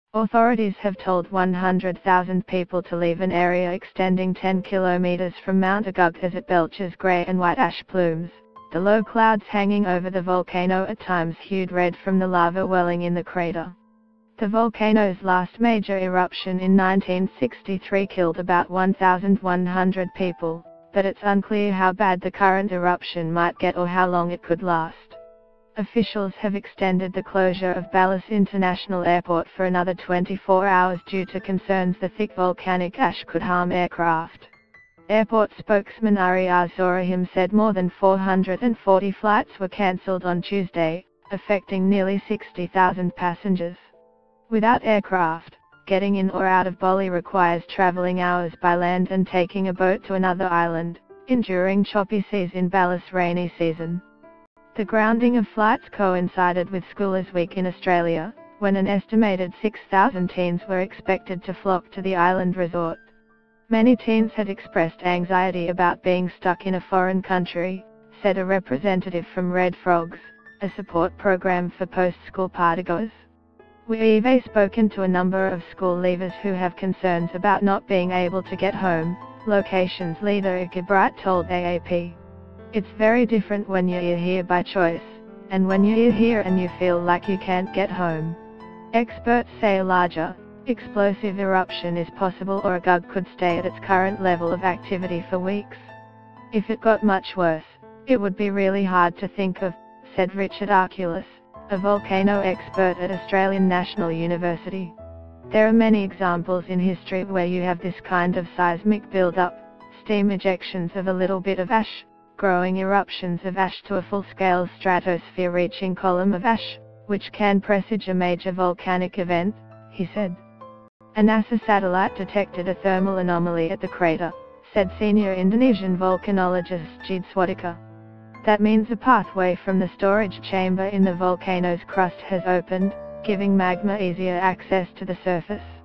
Authorities have told 100,000 people to leave an area extending 10 kilometers from Mount Agug as it belches grey and white ash plumes, the low clouds hanging over the volcano at times hued red from the lava welling in the crater. The volcano's last major eruption in 1963 killed about 1,100 people, but it's unclear how bad the current eruption might get or how long it could last. Officials have extended the closure of Bali International Airport for another 24 hours due to concerns the thick volcanic ash could harm aircraft. Airport spokesman Ari Azorahim said more than 440 flights were cancelled on Tuesday, affecting nearly 60,000 passengers. Without aircraft, getting in or out of Bali requires travelling hours by land and taking a boat to another island, enduring choppy seas in Bali's rainy season. The grounding of flights coincided with Schoolers Week in Australia, when an estimated 6,000 teens were expected to flock to the island resort. Many teens had expressed anxiety about being stuck in a foreign country, said a representative from Red Frogs, a support program for post-school partygoers. We've spoken to a number of school leavers who have concerns about not being able to get home, locations leader Ikibright told AAP. It's very different when you're here by choice, and when you're here and you feel like you can't get home. Experts say a larger, explosive eruption is possible or Agug could stay at its current level of activity for weeks. If it got much worse, it would be really hard to think of, said Richard Arculus, a volcano expert at Australian National University. There are many examples in history where you have this kind of seismic build-up, steam ejections of a little bit of ash, growing eruptions of ash to a full-scale stratosphere-reaching column of ash, which can presage a major volcanic event, he said. A NASA satellite detected a thermal anomaly at the crater, said senior Indonesian volcanologist Jid Swadika. That means a pathway from the storage chamber in the volcano's crust has opened, giving magma easier access to the surface.